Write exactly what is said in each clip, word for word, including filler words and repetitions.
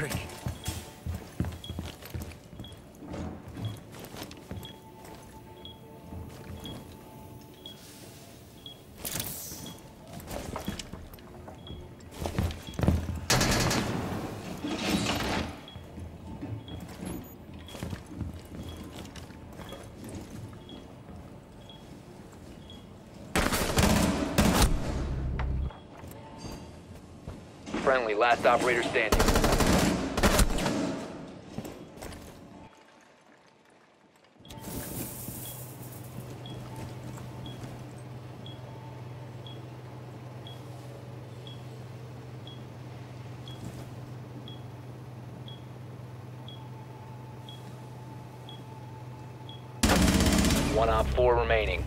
trick. Friendly, last operator standing. One op four remaining.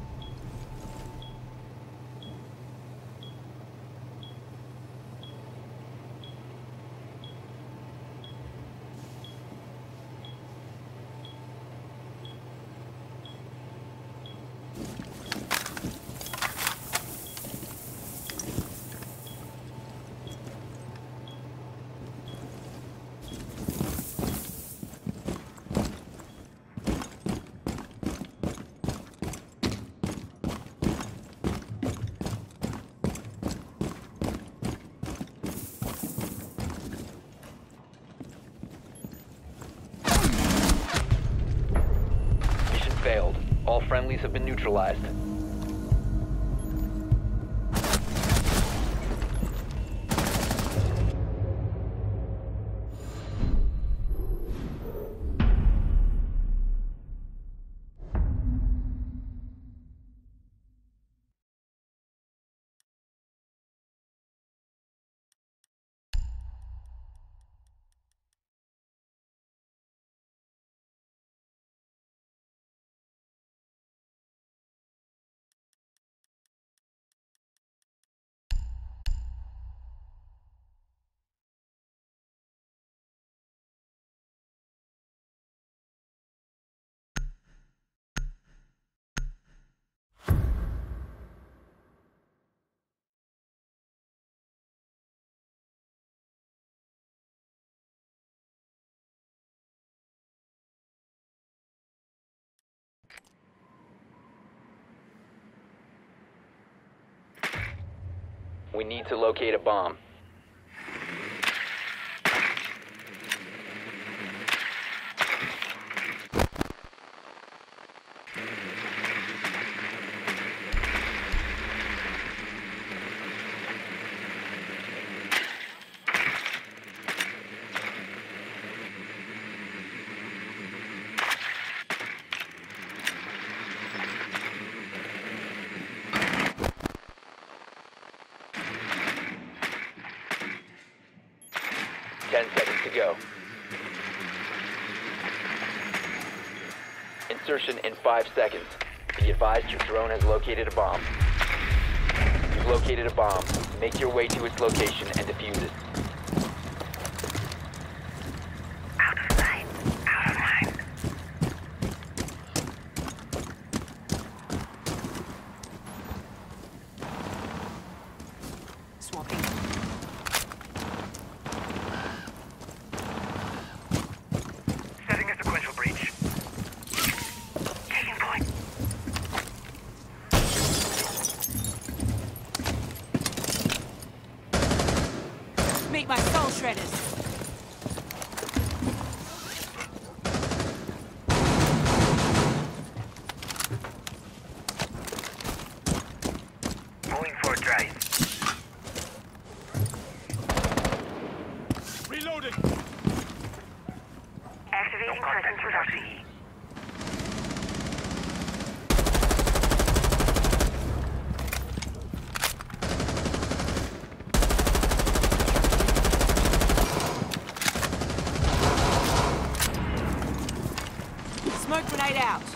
Failed. All friendlies have been neutralized. We need to locate a bomb. Ten seconds to go. Insertion in five seconds. Be advised your drone has located a bomb. You've located a bomb. Make your way to its location and defuse it. Out of sight. Out of mind. Swapping. Setting a sequential breach. Taking point. Meet my soul shredders. Going for a drive. Reloading! Activating presence reduction. Smoke grenade out.